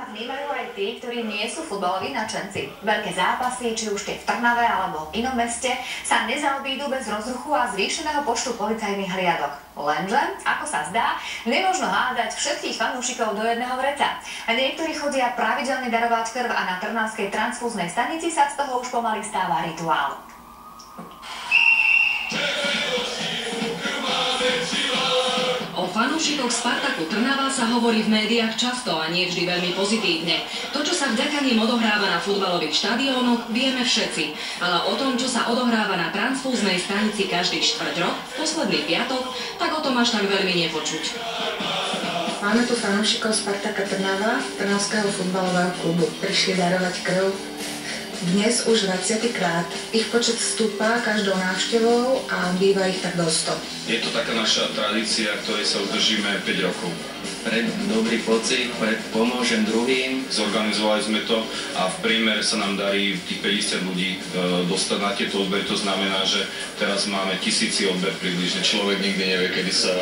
vnímajú aj tí, ktorí nie sú futbaloví nadšenci. Veľké zápasy, či už tie v Trnave alebo inom meste, sa nezaobídu bez rozruchu a zvýšeného počtu policajných hliadok. Lenže, ako sa zdá, nemožno hádať všetkých fanúšikov do jedného vreca. A niektorí chodia pravidelne darovať krv a na trnavskej transfúznej stanici sa z toho už pomaly stáva rituál. O fanúšikoch Spartaku Trnava sa hovorí v médiách často a nie vždy veľmi pozitívne. To, čo sa vďaka nim odohráva na futbalových štadiónoch, vieme všetci. Ale o tom, čo sa odohráva na transfúznej stanici každý štvrť rok, v posledný piatok, tak o tom až tak veľmi nepočuť. Máme tu fanúšikov Spartaka Trnava, Trnavského futbalového klubu. Prišli darovať krv. Dnes už 20. krát. Ich počet stúpa každou návštevou a býva ich tak do 100. Je to taká naša tradícia, ktorej sa udržíme 5 rokov. Pre dobrý pocit, pomôžem druhým. Zorganizovali sme to a v priemere sa nám darí tých 50 ľudí dostať na tieto odbery. To znamená, že teraz máme 1000 odber približne. Človek nikdy nevie, kedy sa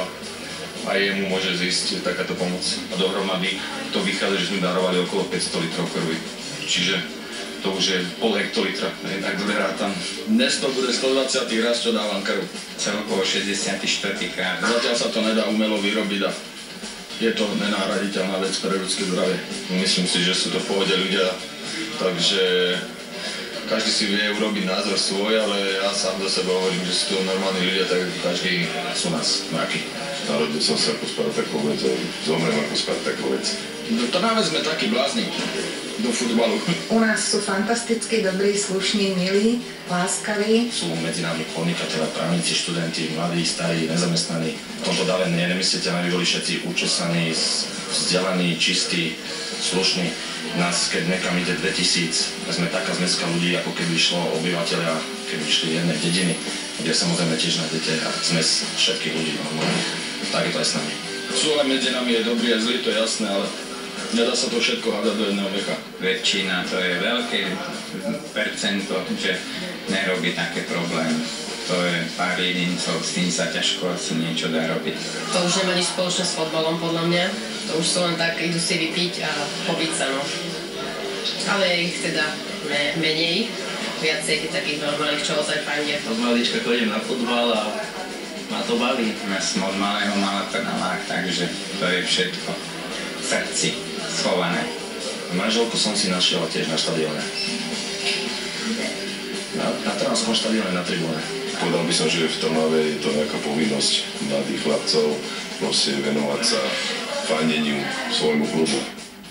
aj jemu môže zísť takáto pomoc. A dohromady to vychádza, že sme darovali okolo 500 litrov krvi. Čiže to už je pol hektolitra, tak dobre rátam. Dnes to bude 120. raz, čo dávam krv. Celkovo 64. krát. Zatiaľ sa to nedá umelo vyrobiť a je to nenahraditeľná vec pre ľudské zdravie. Myslím si, že sú to v pohode ľudia, takže každý si vie urobiť názor svoj, ale ja sám za seba hovorím, že sú to normálni ľudia, tak každý sú nás mraky. Narodil som sa ako Spartakovec a zomrem ako Spartakovec. V Trnave sme takí blázni do futbalu. U nás sú fantasticky dobrí, slušní, milí, láskaví. Sú medzi nami podnikatelia, právnici, študenti, mladí, starí, nezamestnaní. V tomto dále nemyslíte, aby boli všetci učesaní, vzdelaní, čistí, slušní. Nás, keď nekam ide 2000, sme taká zmeska ľudí, ako keby išlo obyvateľia, keby išli jednej dediny, kde samozrejme tiež nájdete zmes všetkých ľudí. Tak je to aj s nami. Sú aj medzi nami je dobrý a zlý, to je jasné, ale nedá sa to všetko hádať do jedného veka. Väčšina, to je veľké percento, že nerobí také problémy. To je pár jedincov, s tým sa ťažko asi niečo dá robiť. To už nemá nič spoločné s fotbalom, podľa mňa. To už sú len tak, idú si vypiť a pobiť sa, no. Ale je ich teda menej, viacej takých normálnych, čo ozaj fajne. Od malička chodím na futbal a ma to baví. Ja som od malého mala Trnavák, takže to je všetko v srdci schované. Manželku som si našiel tiež na štadióne. Na Trnavskom štadióne na tribúne. Povedal by som, že v Trnave je to nejaká povinnosť mladých chlapcov proste venovať sa fandeniu svojmu klubu.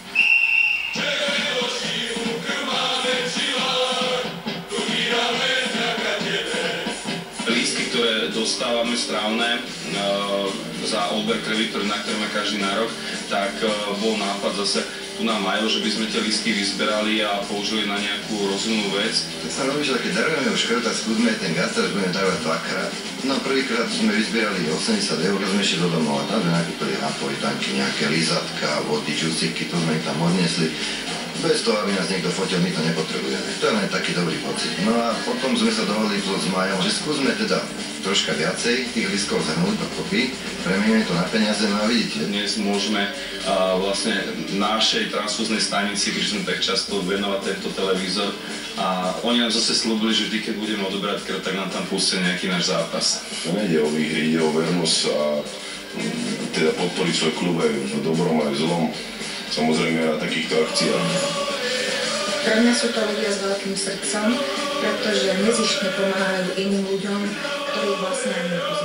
Lístky, ktoré dostávame strávne za odber krvi, na ktoré má každý nárok, tak bol nápad zase tu na Majo, že by sme tie lístky vyzberali a použili na nejakú rozumnú vec. Keď sa robí, že keď darujeme už krv, tak skúsme ten viacer, že budeme darovať dvakrát. No prvýkrát sme vyzbierali 80 eur, sme išli do domova, tam sme nakúpili napojitanky, nejaké lízatka, vody, čusiky, to sme ich tam odnesli. Bez toho, aby nás niekto fotil, my to nepotrebujeme. To je len taký dobrý pocit. No a potom sme sa dohodli s Majom, že skúsme teda troška viacej tých lístkov zhrnúť dokopy, premenieme to na peniaze, no a vidíte. Dnes môžeme vlastne našej transfúznej stanici, keď sme tak často venovať tento televízor a oni nám zase slúbili, že vždy, keď budeme odoberať krv, tak nám tam pustia nejaký náš zápas. To nejde o výhry, ide o vernosť a teda podporiť svoj klub aj v dobrom aj v zlom. Samozrejme na takýchto akciách. Pre mňa sú to ľudia s veľkým srdcom, pretože nezištne pomáhajú iným ľuďom, ktorí vlastne ani nepoznajú.